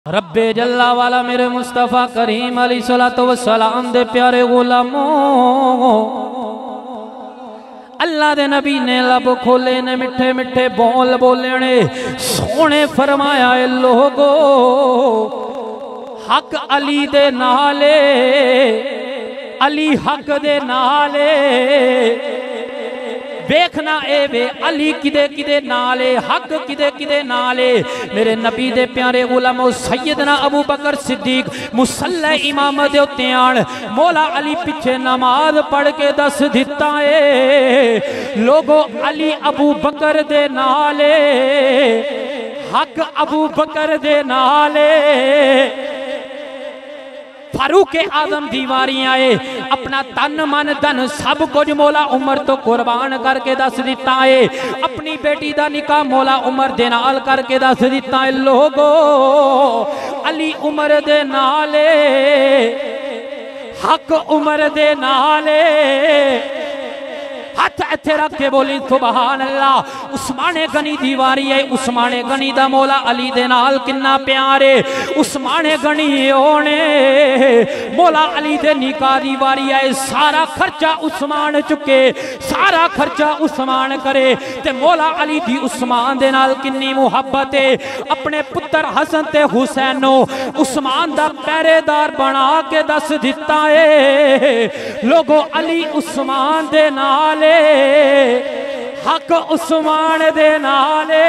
रब्बे जल्ला वाला मेरे मुस्तफ़ा करीम अलैहिस्सलातु वस्सलाम दे प्यारे गुलामों, अल्लाह दे नबी ने लब खोले ने मिठे मिठे बोल बोले ने सोने फरमाया ए लोगो हक अली दे नाले, अली हक दे नाले देखना ए वे अली किदे किदे नाले हक किदे किदे नाले। मेरे नबी दे प्यारे गुलामो सैयदना अबू बकर सिद्दीक मुसल्ले इमाम दे उत्ते आन मौला अली पिछे नमाज पढ़ के दस दिता है लोगो अली अबू बकर दे नाले, हक अबू बकर दे नाले। फारूक आजम दीवारी आए अपना तन मन धन सब कुछ मौला उमर तो कुर्बान करके दस दिता है, अपनी बेटी दा निकाह मौला उमर दे नाल करके दस दिता है। लोगो अली उमर दे नाले, हक उमर दे नाले। हाथ इत्थे रख के बोली सुभान अल्लाह। उस्माने गनी दीवारी है, उस्माने गनी दा मौला अली दे नाल किन्ना प्यारे। उस्माने गनी ओने मौला अली दे निकाह दीवारी है, सारा खर्चा उस्मान चुके, सारा खर्चा उस्मान करे ते मौला अली दी उस्मान दे नाल किन्नी मुहब्बत है। अपने पुत्र हसन ते हुसैनो उस्मान दा पहरेदार बना के दस दिता है। लोगो अली उस्मान दे नाल, हक उस्मान दे नाले,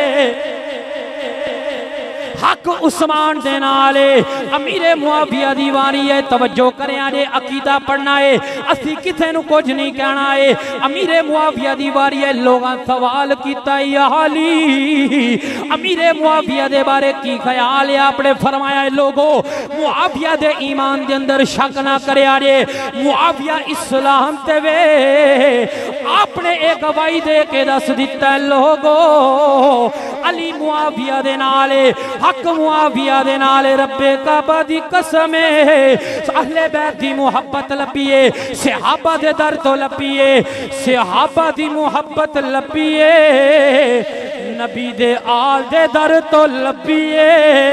हक उस्मान दे नाले। अमीरे मुआविया दीवानी है, तवज्जो करें जे अकीदा पढ़ना है, असी किसे नु कुछ नहीं कहना है। अमीरे मुआविया दीवारी है, लोगां सवाल कीता या अली अमीरे मुआविया दे बारे की ख्याल है, आपने फरमाया लोगो मुआविया दे ईमान दे अंदर शक ना करे जे, मुआविया इस्लाम ते वे आपने एक गवाही दे के दस दिता लोगो अली मुआविया दे नाले, हक मुआविया दे नाले। रब्बे काबा दी कसम है अहले बैत दी मुहब्बत लपीए, सहाबा दे दर तो लपीए, सहाबा दी मुहब्बत लपीए, नबी दे आल दे दर तो लपीए,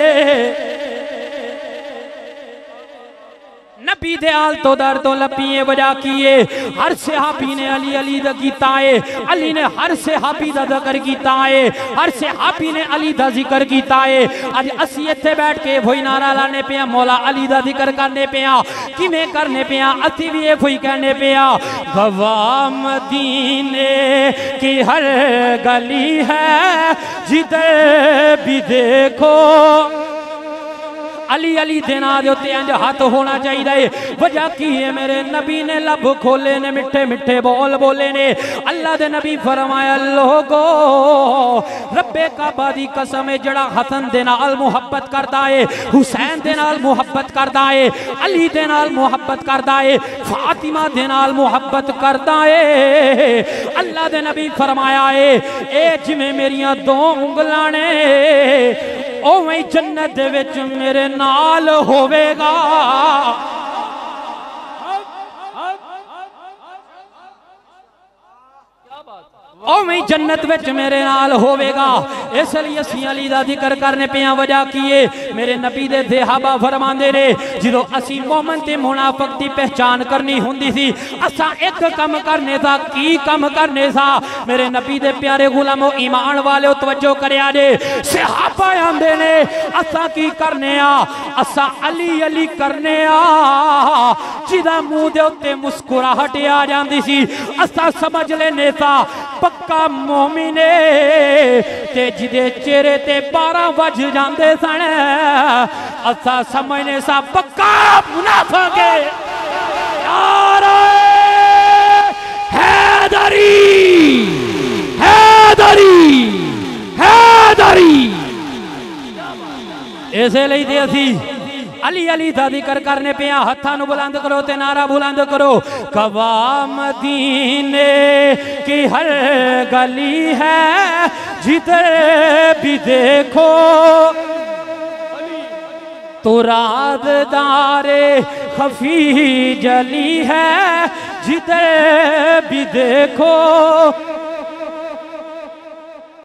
नबी दे आल तो दर तो लपीए। वजह किए हर सहाबी ने अली अली दा कीता है, अली ने हर सहाबी दा जिक्र कीता है, हर सहाबी ने अली दा जिक्र कीता है। अज असी इत्थे बैठ के वही नारा लाने पे मौला अली दा जिक्र करने पे, किवें करने पे, असी भी वही कहने पे गवाह मदीने की हर गली है जिधर भी देखो अली अली देना दे उत्ते इंज हाथ होना चाहिए। वजह की है मेरे नबी ने लब खोले ने मिठे मिठे बोल बोले ने। अल्लाह दे नबी फरमाया लोगो रब्बे काबा दी कसम है जड़ा हसन दे नाल मुहब्बत करदा है, हुसैन दे नाल मुहब्बत करदा है, अली दे नाल मुहब्बत करदा है, फातिमा दे नाल मुहब्बत करदा है। अल्लाह दे नबी फरमाया है ए जिवें मेरियां दो उंगलां ने ओवें जन्नत दे विच मेरे नाल होवेगा। ओवें जन्नत विच मेरे नाल होवेगा। इसलिए असी अली दा जिक्र करने पे वजह किए मेरे नबी दे सहाबा फरमांदे ने जो असी मोमिन ते मुनाफिक दी पहचान करनी हुंदी सी असा एक कम करने सा। की कम करने सा मेरे नबी दे प्यारे गुलामो ईमान वाले तवज्जो करया जे। सहाबा आंदे ने असा की करने आ, असा अली अली करने आ जिदा मुंह दे उत्ते मुस्कुराहट आ जांदी सी असा समझ लेने सा पक्का मोमिने ते जिदे चेहरे ते 12 वज जांदे सन असा समझने सा पक्का मुनाफिक यार। हैदरी हैदरी हैदरी ऐसे लिए ते असी अली अली दा जिक्र करने पे हत्थां नूं बुलंद करो ते नारा बुलंद करो गवाह मदीने की हर गली है जिधर भी देखो तो राज़दारे खफी जली है जिधर भी देखो